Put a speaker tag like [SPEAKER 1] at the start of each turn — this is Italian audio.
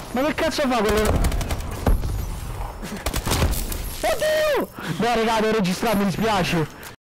[SPEAKER 1] Ma che cazzo fa quello? Oddio! No raga, devo registrare, mi dispiace.